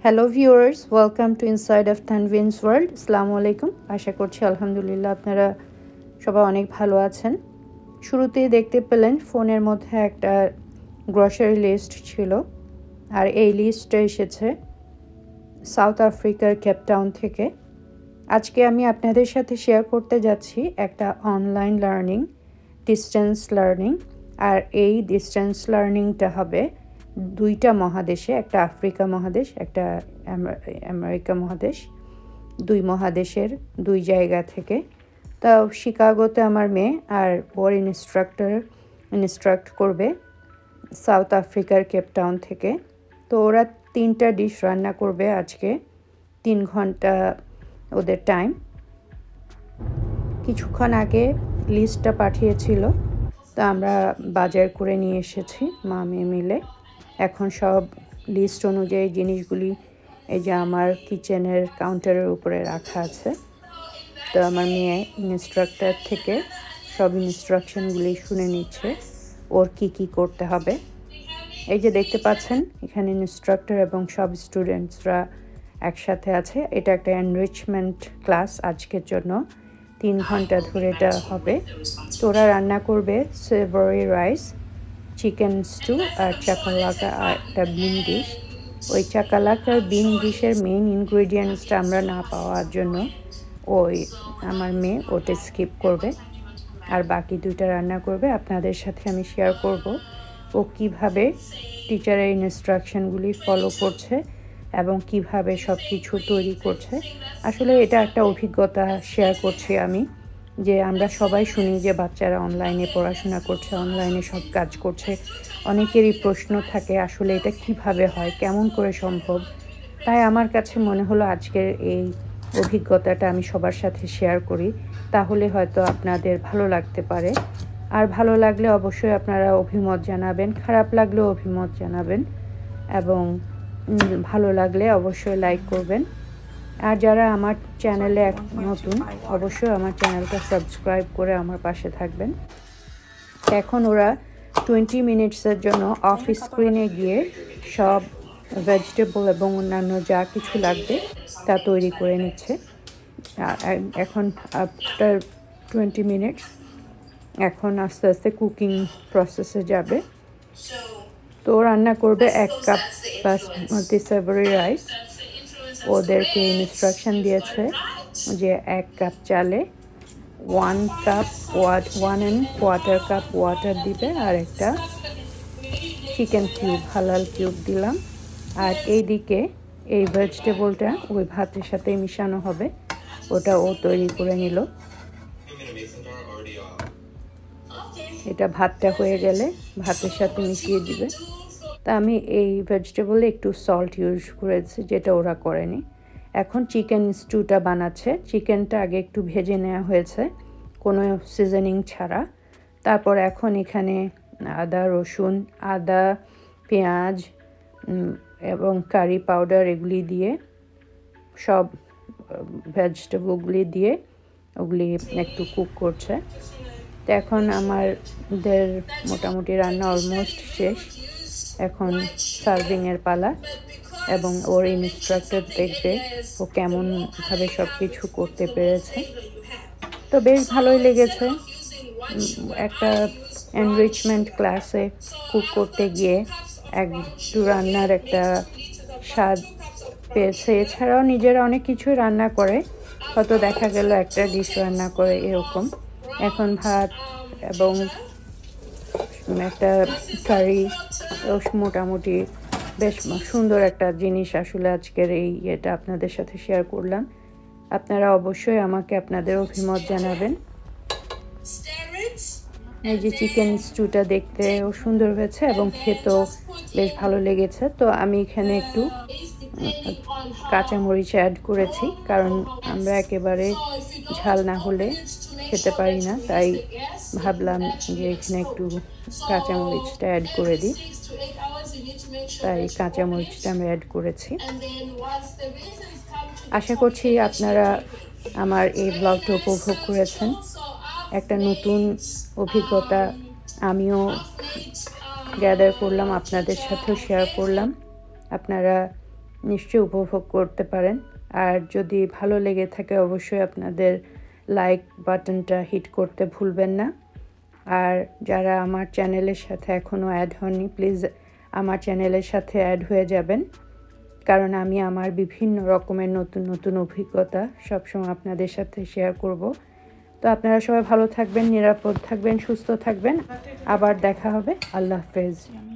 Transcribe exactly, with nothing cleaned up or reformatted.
Hello viewers, welcome to Inside of Tanveen's World. Assalamu alaikum. আশা করছি আলহামদুলিল্লাহ আপনারা সবাই অনেক ভালো আছেন। শুরুতেই দেখতে পেলেন ফোনের মধ্যে একটা গ্রসারি লিস্ট ছিল, আর এই লিস্টটা এসেছে সাউথ আফ্রিকার কেপ টাউন থেকে। আজকে আমি আপনাদের সাথে শেয়ার করতে যাচ্ছি একটা অনলাইন লার্নিং, ডিস্টেন্স লার্নিং। আর এই ডিস্টেন্স লার্নিংটা হবে দুইটা মহাদেশে, একটা আফ্রিকা মহাদেশ, একটা আমেরিকা মহাদেশ, দুই মহাদেশের দুই জায়গা থেকে। তো শিকাগোতে আমার মেয়ে আর ওর ইনস্ট্রাক্টর ইনস্ট্রাক্ট করবে সাউথ আফ্রিকার কেপ টাউন থেকে। তো ওরা তিনটা ডিশ রান্না করবে আজকে, তিন ঘন্টা ওদের টাইম। কিছুক্ষণ আগে লিস্টটা পাঠিয়েছিল, তো আমরা বাজার করে নিয়ে এসেছি মা মেয়ে মিলে। এখন সব লিস্ট অনুযায়ী জিনিসগুলি এই যে আমার কিচেনের কাউন্টারের উপরে রাখা আছে। তো আমার মেয়ে ইনস্ট্রাক্টর থেকে সব ইনস্ট্রাকশনগুলি শুনে নিচ্ছে ওর কি কি করতে হবে। এই যে দেখতে পাচ্ছেন এখানে ইনস্ট্রাক্টর এবং সব স্টুডেন্টসরা একসাথে আছে। এটা একটা এনরিচমেন্ট ক্লাস আজকের জন্য, তিন ঘন্টা ধরে এটা হবে। তো ওরা রান্না করবে সেভরি রাইস, চিকেন স্টু আর চাকালাকা আর একটা বিন ডিশ। ওই চাকালাকার বিন ডিশের মেইন ইনগ্রেডিয়েন্টসটা আমরা না পাওয়ার জন্য ওই আমার মেয়ে ওটা স্কিপ করবে, আর বাকি দুইটা রান্না করবে। আপনাদের সাথে আমি শেয়ার করব ও কিভাবে টিচারের ইনস্ট্রাকশনগুলি ফলো করছে এবং কিভাবে সব কিছু তৈরি করছে। আসলে এটা একটা অভিজ্ঞতা শেয়ার করছি আমি, যে আমরা সবাই শুনি যে বাচ্চারা অনলাইনে পড়াশোনা করছে, অনলাইনে সব কাজ করছে। অনেকেরই প্রশ্ন থাকে আসলে এটা কিভাবে হয়, কেমন করে সম্ভব। তাই আমার কাছে মনে হলো আজকের এই অভিজ্ঞতাটা আমি সবার সাথে শেয়ার করি, তাহলে হয়তো আপনাদের ভালো লাগতে পারে। আর ভালো লাগলে অবশ্যই আপনারা অভিমত জানাবেন, খারাপ লাগলেও অভিমত জানাবেন, এবং ভালো লাগলে অবশ্যই লাইক করবেন। আর যারা আমার চ্যানেলে নতুন অবশ্যই আমার চ্যানেলটা সাবস্ক্রাইব করে আমার পাশে থাকবেন। এখন ওরা টোয়েন্টি মিনিটসের জন্য অফ স্ক্রিনে গিয়ে সব ভেজিটেবল এবং অন্যান্য যা কিছু লাগবে তা তৈরি করে নিচ্ছে। এখন আফটার টোয়েন্টি মিনিটস এখন আস্তে আস্তে কুকিং প্রসেসে যাবে। তো রান্না করবে এক কাপ বাসমতি সেভরি রাইস। ওদেরকে ইনস্ট্রাকশন দিয়েছে যে এক কাপ চালে one cup one and quarter cup water দিবে, আর একটা চিকেন কিউব হালাল কিউব দিলাম। আর এইদিকে এই ভেজিটেবলটা ওই ভাতের সাথে মিশানো হবে, ওটা ও তৈরি করে নিল। এটা ভাতটা হয়ে গেলে ভাতের সাথে মিশিয়ে দিবে। তা আমি এই ভেজিটেবলে একটু সল্ট ইউজ করেছি, যেটা ওরা করেনি। এখন চিকেন স্টুটা বানাচ্ছে। চিকেনটা আগে একটু ভেজে নেওয়া হয়েছে কোনো সিজনিং ছাড়া। তারপর এখন এখানে আদা রসুন, আদা পেঁয়াজ এবং কারি পাউডার এগুলি দিয়ে সব ভেজিটেবলগুলি দিয়ে ওগুলি একটু কুক করছে। তো এখন আমাদের মোটামুটি রান্না অলমোস্ট শেষ। এখন সার্ভিংয়ের পালা, এবং ওর ইনস্ট্রাক্টর দেখবে ও কেমনভাবে সব কিছু করতে পেরেছে। তো বেশ ভালোই লেগেছে। একটা এনরিচমেন্ট ক্লাসে কুক করতে গিয়ে একটু রান্নার একটা স্বাদ পেয়েছে। এছাড়াও নিজেরা অনেক কিছুই রান্না করে, হয়তো দেখা গেল একটা ডিশ রান্না করে এরকম। এখন ভাত এবং একটা কারি, মোটামুটি বেশ সুন্দর একটা জিনিস। আসলে আজকের এই ইয়েটা আপনাদের সাথে শেয়ার করলাম। আপনারা অবশ্যই আমাকে আপনাদের অভিমত জানাবেন। এই যে চিকেন স্টুটা দেখতেও সুন্দর হয়েছে এবং খেতেও বেশ ভালো লেগেছে। তো আমি এখানে একটু কাঁচামরিচ অ্যাড করেছি, কারণ আমরা একেবারে ঝাল না হলে খেতে পারি না, তাই ভাবলাম যে এখানে একটু কাঁচামরিচটা অ্যাড করে দিই। তাই কাঁচামরিচটা আমি অ্যাড করেছি। আশা করছি আপনারা আমার এই ব্লগটা উপভোগ করেছেন। একটা নতুন অভিজ্ঞতা আমিও গ্যাদার করলাম, আপনাদের সাথেও শেয়ার করলাম। আপনারা নিশ্চয়ই উপভোগ করতে পারেন। আর যদি ভালো লেগে থাকে অবশ্যই আপনাদের লাইক বাটনটা হিট করতে ভুলবেন না। আর যারা আমার চ্যানেলের সাথে এখনও অ্যাড হননি প্লিজ আমার চ্যানেলের সাথে অ্যাড হয়ে যাবেন, কারণ আমি আমার বিভিন্ন রকমের নতুন নতুন অভিজ্ঞতা সবসময় আপনাদের সাথে শেয়ার করব। তো আপনারা সবাই ভালো থাকবেন, নিরাপদ থাকবেন, সুস্থ থাকবেন। আবার দেখা হবে। আল্লাহ হাফেজ।